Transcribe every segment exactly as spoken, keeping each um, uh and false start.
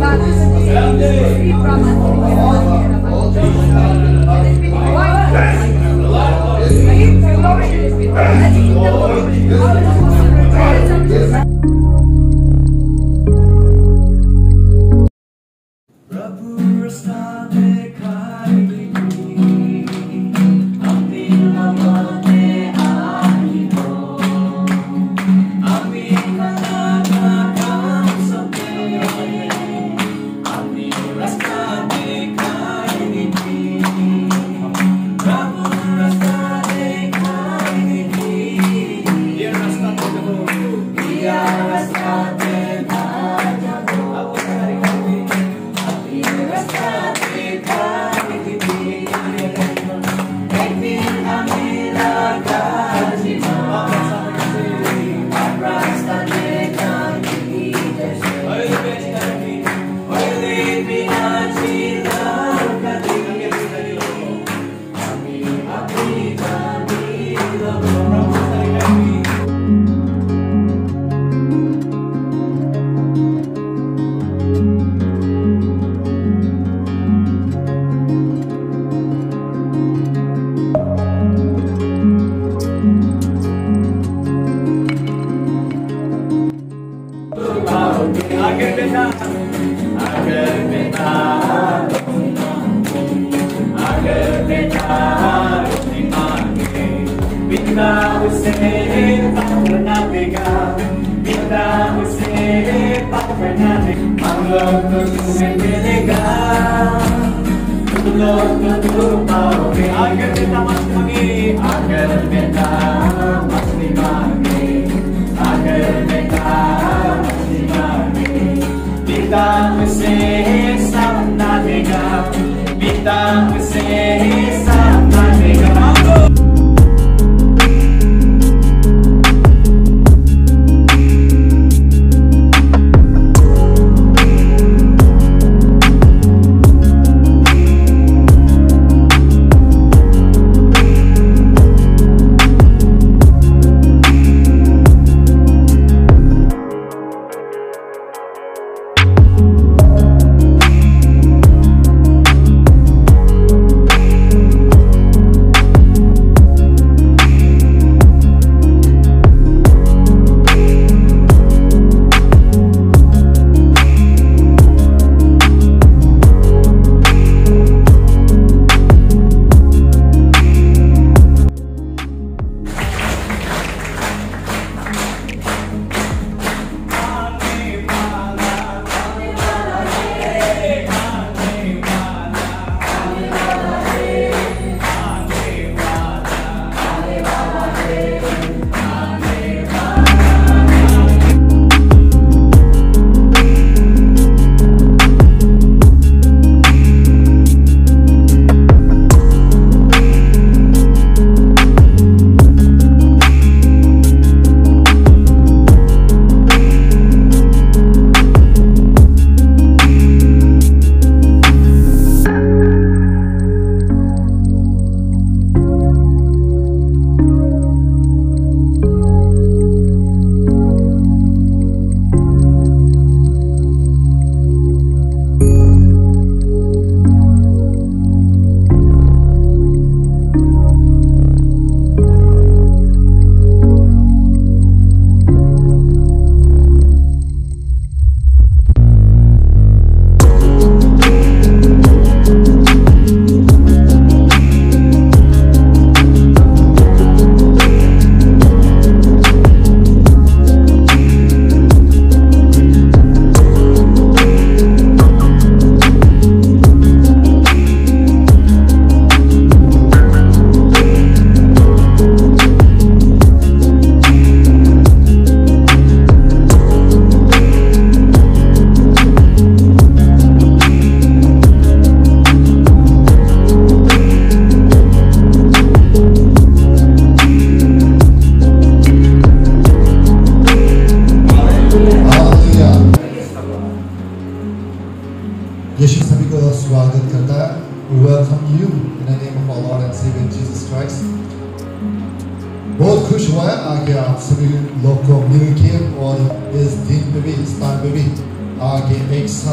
बहुत खुश हुआ है आगे आप सभी लोग को मिल के और इस दिन पे भी इस स्थान पे भी आगे एक साथ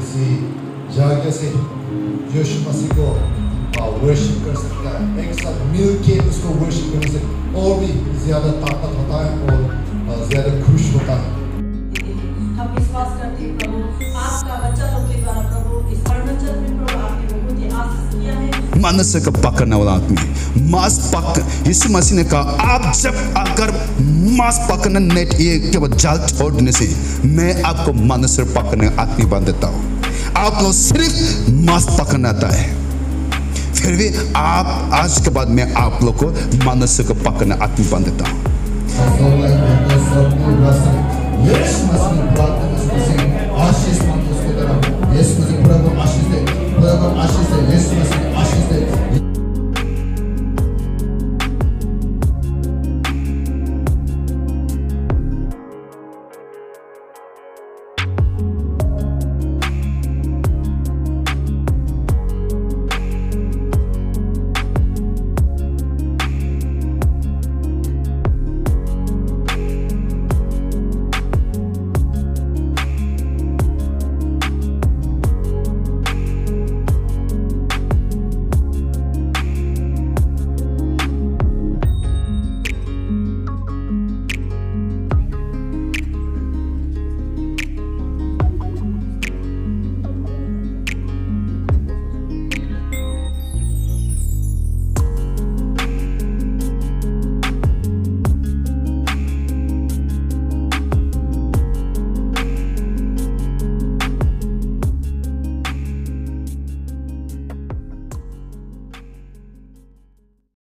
किसी जगह से यीशु मसीह को वर्शिप कर सकता है, एक साथ मिल के उसको वर्शिप करने से और भी ज़्यादा ताकत होता है और ज़्यादा खुश होता है। हम विश्वास करते हैं प्रभु आपका बच्चा लोग के द्वारा प्रभु इस अरुणाचल में प्रभु आपने बहुत ही आशीष किया है। मनुष्य को पकड़ने वाला आदमी मांस पक यीशु मसीह ने कहा आप जब अगर मांस पकड़ने नेट ये केवल जाल छोड़ देने से मैं आपको मनुष्य पकड़ने आदमी बन देता हूँ। आप लोग सिर्फ मांस पकड़ना आता है, फिर भी आप आज के बाद मैं आप लोग को मनुष्य को पकड़ने आदमी बन देता हूँ। यीशु मसीह ने प्रार्थना उसको से आशीष मंद उसको तरफ